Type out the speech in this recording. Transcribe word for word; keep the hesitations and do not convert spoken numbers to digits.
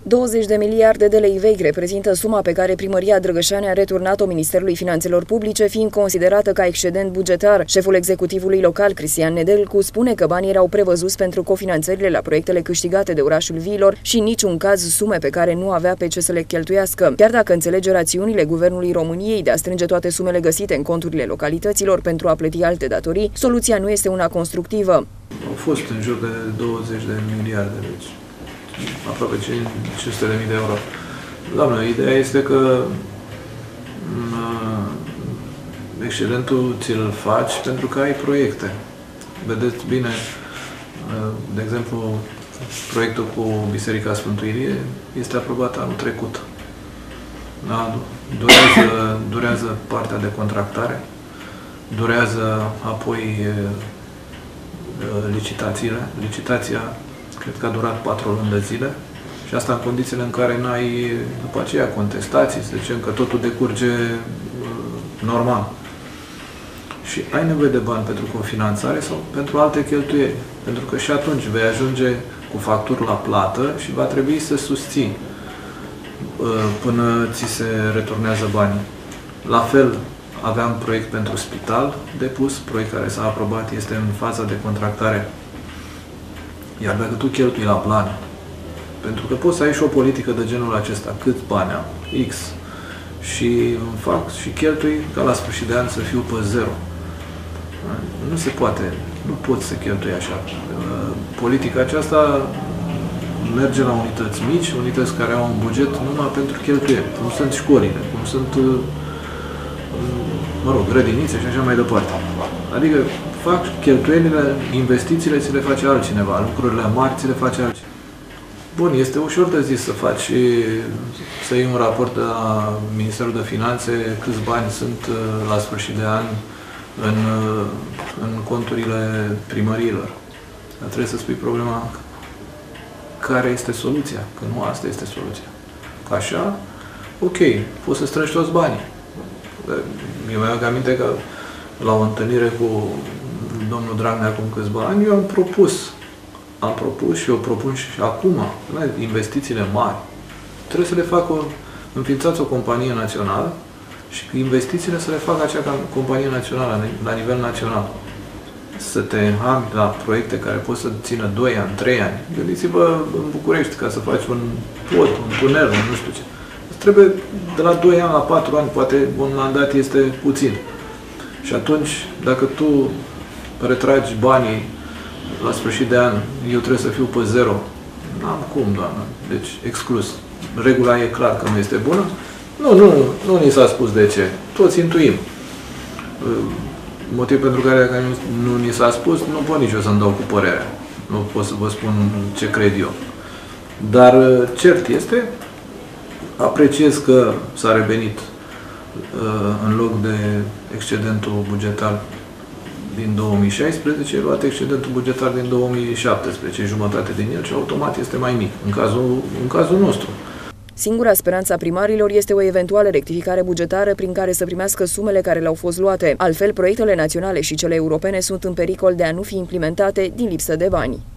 douăzeci de miliarde de lei vechi reprezintă suma pe care primăria Drăgășani a returnat-o Ministerului Finanțelor Publice, fiind considerată ca excedent bugetar. Șeful executivului local, Cristian Nedelcu, spune că banii erau prevăzuți pentru cofinanțările la proiectele câștigate de orașul Viilor și în niciun caz sume pe care nu avea pe ce să le cheltuiască. Chiar dacă înțelege rațiunile Guvernului României de a strânge toate sumele găsite în conturile localităților pentru a plăti alte datorii, soluția nu este una constructivă. Au fost în jur de douăzeci de miliarde, deci aproape cinci sute de mii de euro. Doamnă, ideea este că excedentul ți-l faci pentru că ai proiecte. Vedeți bine, de exemplu, proiectul cu Biserica Sfântuirie este aprobat anul trecut. Da? Durează, durează partea de contractare, durează apoi licitațiile. Licitația cred că a durat patru luni de zile și asta în condițiile în care n-ai după aceea contestații, să zicem că totul decurge normal. Și ai nevoie de bani pentru cofinanțare sau pentru alte cheltuieli. Pentru că și atunci vei ajunge cu facturi la plată și va trebui să susții până ți se returnează banii. La fel, aveam proiect pentru spital depus, proiect care s-a aprobat, este în faza de contractare. Iar dacă tu cheltui la plan, pentru că poți să ai și o politică de genul acesta, cât bani am, X, și îmi fac și cheltui ca la sfârșit de an să fiu pe zero. Nu se poate, nu poți să cheltui așa. Politica aceasta merge la unități mici, unități care au un buget numai pentru cheltuieli, cum sunt școlile, cum sunt, mă rog, grădinițe și așa mai departe. Adică fac cheltuielile, investițiile ți le face altcineva, lucrurile mari ți le face altcineva. Bun, este ușor de zis să faci, să iei un raport de la Ministerul de Finanțe, câți bani sunt la sfârșit de an în, în conturile primăriilor. Dar trebuie să spui problema care este soluția, că nu asta este soluția. Așa, ok, poți să strângi toți banii. Eu mi-am aminte că la o întâlnire cu domnul Dragnea acum câțiva ani, eu am propus, am propus și eu propun și acum, investițiile mari, trebuie să le facă, înființați o companie națională și investițiile să le facă acea companie națională, la nivel național. Să te înhami la proiecte care pot să țină doi ani, trei ani. Gândiți-vă în București ca să faci un pod, un tunel, nu știu ce. Trebuie de la doi ani la patru ani, poate un mandat este puțin. Și atunci, dacă tu retragi banii la sfârșit de an, eu trebuie să fiu pe zero, n-am cum, doamnă. Deci, exclus. Regula e clar că nu este bună. Nu, nu, nu ni s-a spus de ce. Toți intuim. Motiv pentru care, dacă nu, nu ni s-a spus, nu pot nici eu să-mi dau cu părerea. Nu pot să vă spun ce cred eu. Dar, cert este, apreciez că s-a revenit în loc de excedentul bugetar din două mii șaisprezece, luat excedentul bugetar din două mii șaptesprezece, jumătate din el și automat este mai mic, în cazul, în cazul nostru. Singura speranță a primarilor este o eventuală rectificare bugetară prin care să primească sumele care le-au fost luate. Altfel, proiectele naționale și cele europene sunt în pericol de a nu fi implementate din lipsă de bani.